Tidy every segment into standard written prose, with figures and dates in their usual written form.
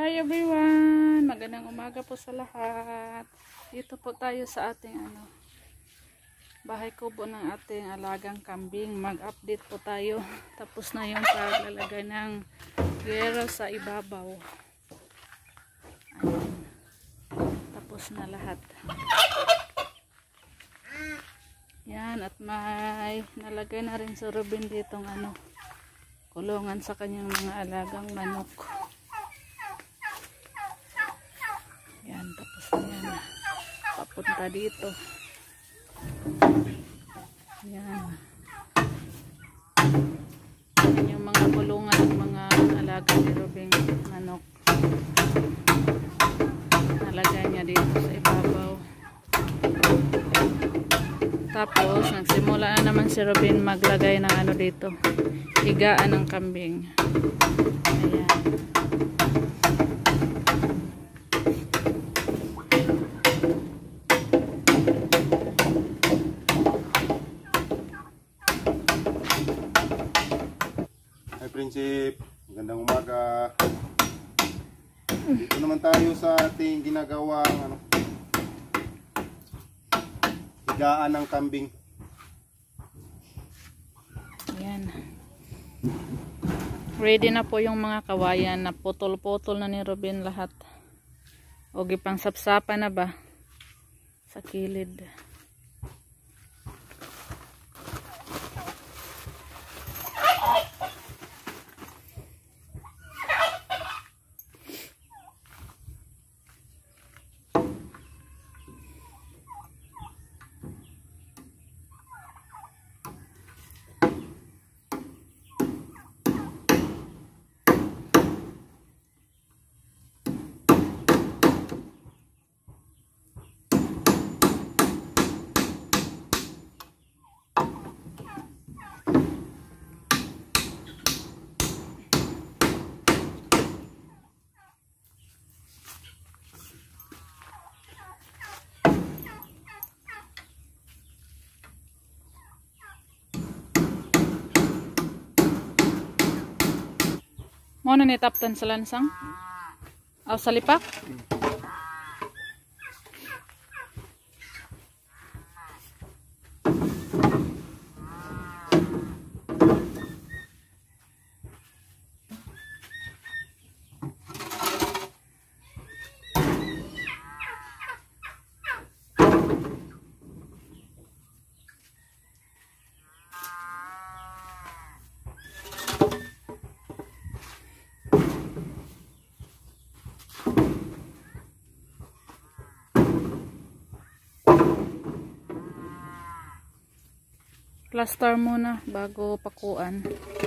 Hi everyone! Magandang umaga po sa lahat. Dito po tayo sa ating bahay kubo ng ating alagang kambing. Mag-update po tayo. Tapos na yung paglalagay ng yero sa ibabaw. Ayan. Tapos na lahat. Yan, at may nalagay na rin sa Ruben ditong kulungan sa kanyang mga alagang manok. Yan, tapos na yan. Papunta dito. Yan. Yan yung mga kulungan ng mga alagang ni Ruben manok. Nalagay niya dito sa ibabaw. Tapos, nagsimula na naman si Ruben maglagay ng dito. Higaan ng kambing. Ayan. Hi Prinsip, magandang umaga. Dito naman tayo sa ating ginagawang higaan ng kambing. Ayan. Ready na po yung mga kawayan na putol-putol na ni Ruben lahat. O gipang sapsapa na ba sa kilid. Mo na ni taptan sa lansang? Aw sa lipak? Plaster muna bago pakuan.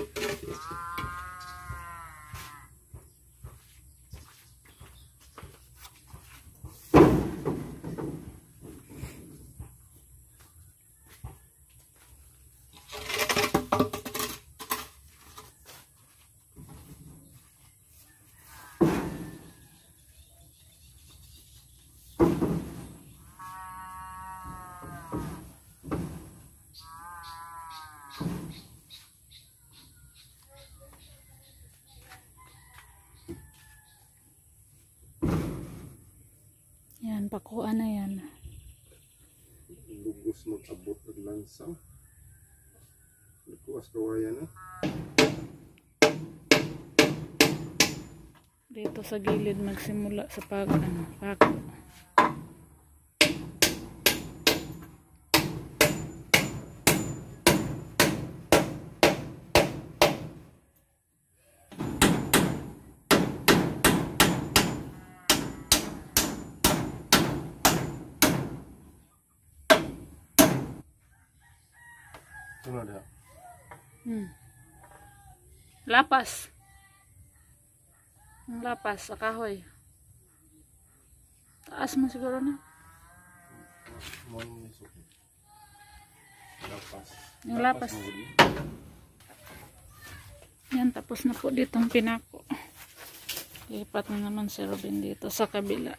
Yan, pakuan na yan. Lugos mag-abot ng lansang. Lukuas kawayan Dito sa gilid magsimula sa pako. Ano na? Lapas. Ang lapas sa kahoy. Taas mo siguro na. Lapas. Yung lapas. Yan, tapos na po ditong pinako. Lipat na naman si Ruben dito sa kabila.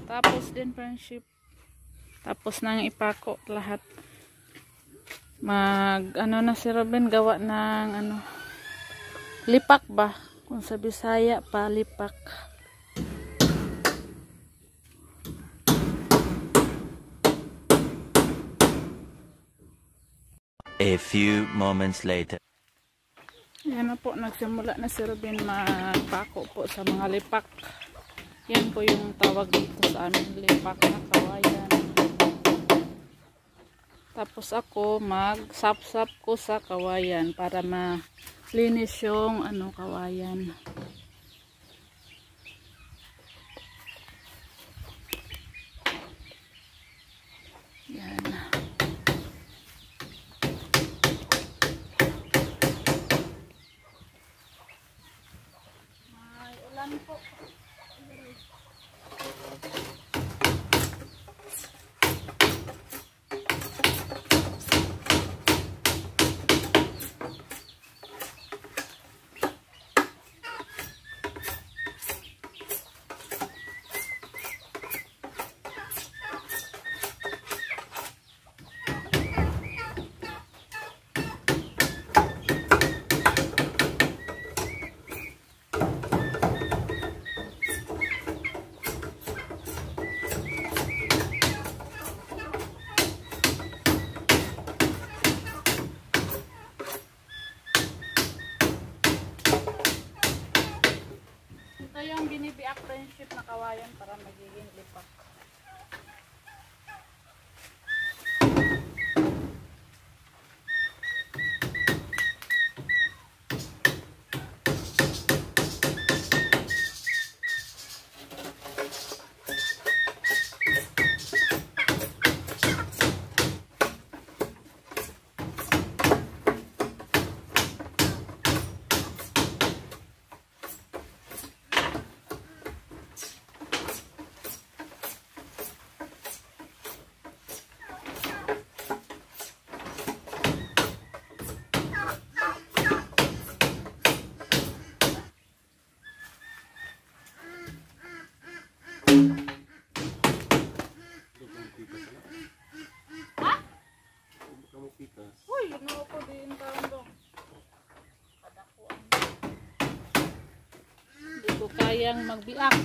Tapos din friendship. Tapos nang ipako lahat. Ano na si Robin gawa ng lipak ba? Kung sa Bisaya pa, lipak. A few moments later. Yan na po, nagsimula na si Robin magpako po sa mga lipak. Yan po yung tawag dito sa amin, lipak na kawayan. Tapos ako mag-sap-sap ko sa kawayan para malinis yung kawayan. Yan. May ulan po. Ito yung binibiak friendship na kawayan para magiging lipak. Uy, ano ko din tawag. Padakuan. Hindi ko kayang magbiak.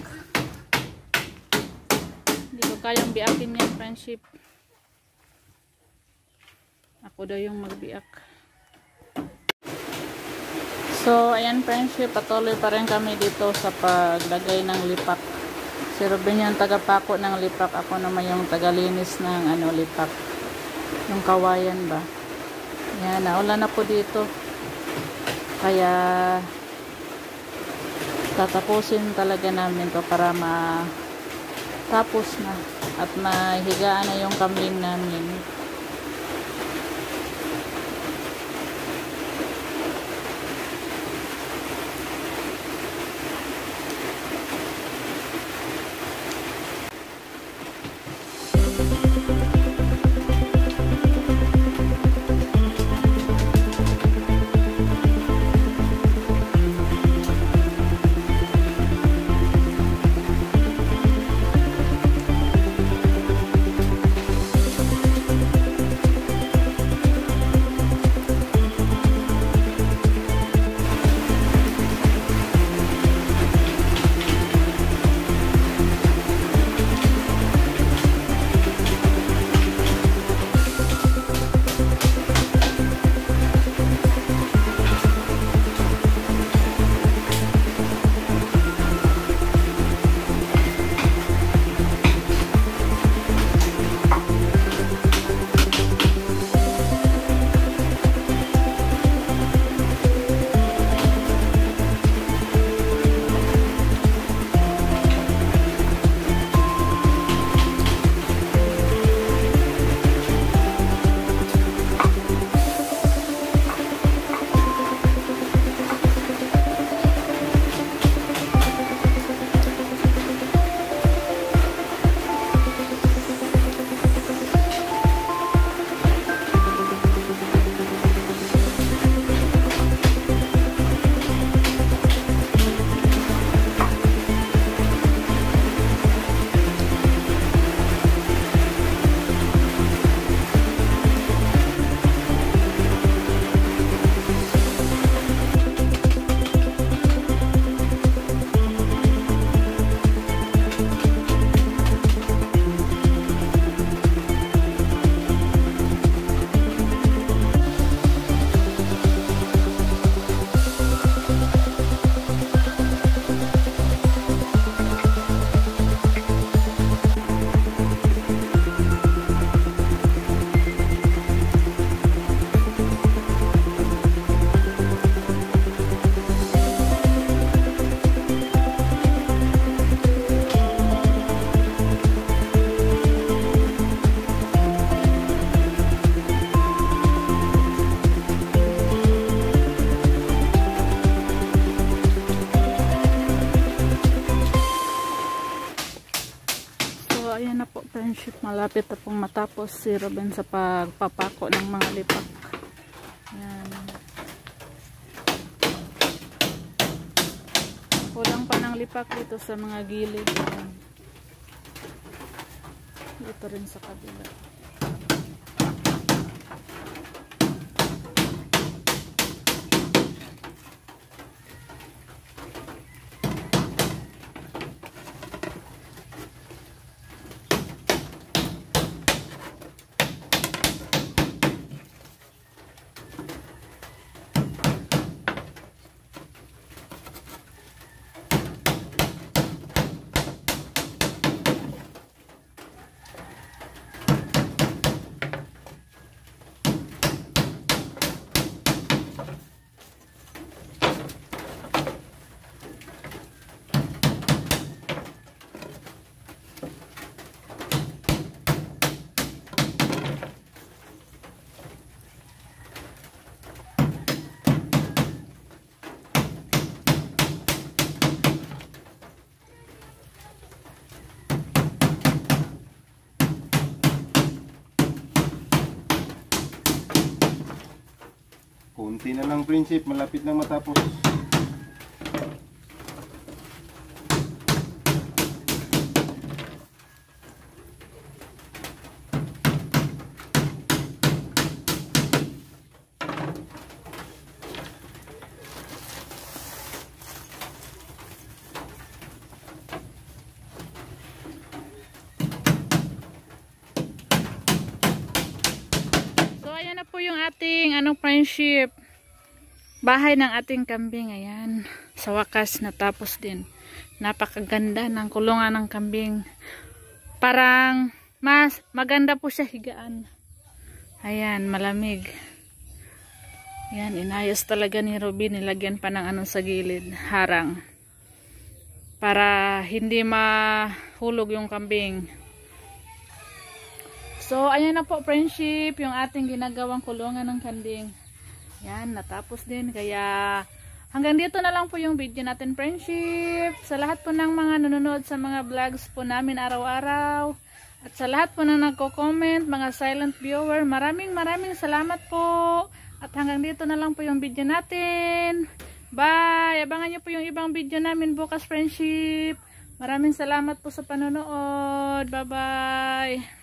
Hindi ko kayang biakin yan friendship. Ako daw yung magbiak. So, ayan friendship, patuloy pa rin kami dito sa paglagay ng lipak. Si Ruben yung tagapako ng lipak, ako naman yung tagalinis ng lipak. Yung kawayan ba. Yan, naulan na po dito. Kaya tatapusin talaga namin to para matapos na at mahigaan na yung kambing namin. Malapit na pong matapos si Ruben sa pagpapako ng mga lipak. Yan. Kulang pa ng lipak dito sa mga gilid. Yan. Dito rin sa kabila. Kunti na lang, Prinsip. Malapit nang matapos. Ayan na po yung ating friendship. Bahay ng ating kambing. Ayan. Sa wakas natapos din. Napakaganda ng kulungan ng kambing. Parang mas maganda po siya higaan. Ayan, malamig. Ayan, inayos talaga ni Ruby. Nilagyan pa ng sa gilid. Harang. Para hindi mahulog yung kambing. So, ayan na po, friendship, yung ating ginagawang kulungan ng kambing. Yan, natapos din. Kaya, hanggang dito na lang po yung video natin, friendship. Sa lahat po ng mga nanonood sa mga vlogs po namin araw-araw. At sa lahat po na nagko-comment, mga silent viewer, maraming salamat po. At hanggang dito na lang po yung video natin. Bye! Abangan nyo po yung ibang video namin bukas, friendship. Maraming salamat po sa panonood. Bye-bye!